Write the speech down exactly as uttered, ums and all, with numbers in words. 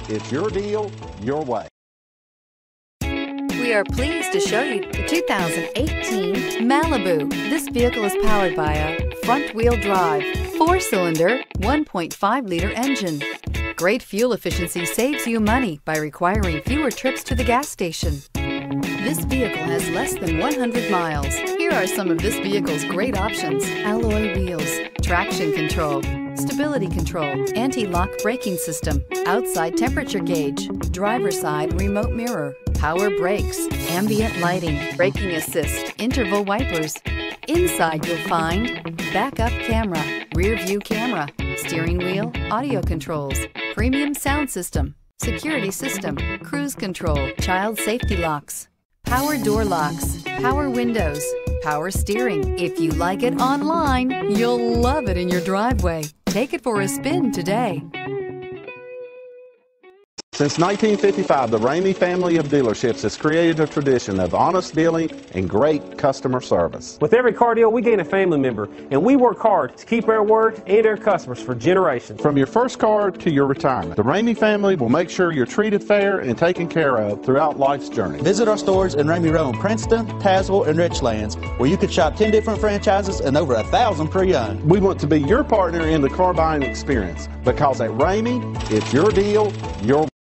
it's your deal, your way. We are pleased to show you the two thousand eighteen Malibu. This vehicle is powered by a front-wheel drive, four-cylinder, one point five liter engine. Great fuel efficiency saves you money by requiring fewer trips to the gas station. This vehicle has less than one hundred miles. Here are some of this vehicle's great options: alloy wheels, traction control, stability control, anti-lock braking system, outside temperature gauge, driver's side remote mirror, power brakes, ambient lighting, braking assist, interval wipers. Inside you'll find backup camera, rear view camera, steering wheel audio controls, premium sound system, security system, cruise control, child safety locks, power door locks, power windows, power steering. If you like it online, you'll love it in your driveway. Take it for a spin today. Since nineteen fifty-five, the Ramey family of dealerships has created a tradition of honest dealing and great customer service. With every car deal, we gain a family member, and we work hard to keep our word and our customers for generations. From your first car to your retirement, the Ramey family will make sure you're treated fair and taken care of throughout life's journey. Visit our stores in Ramey Road, Princeton, Tazewell, and Richlands, where you can shop ten different franchises and over a thousand pre-owned. We want to be your partner in the car buying experience, because at Ramey, it's your deal, your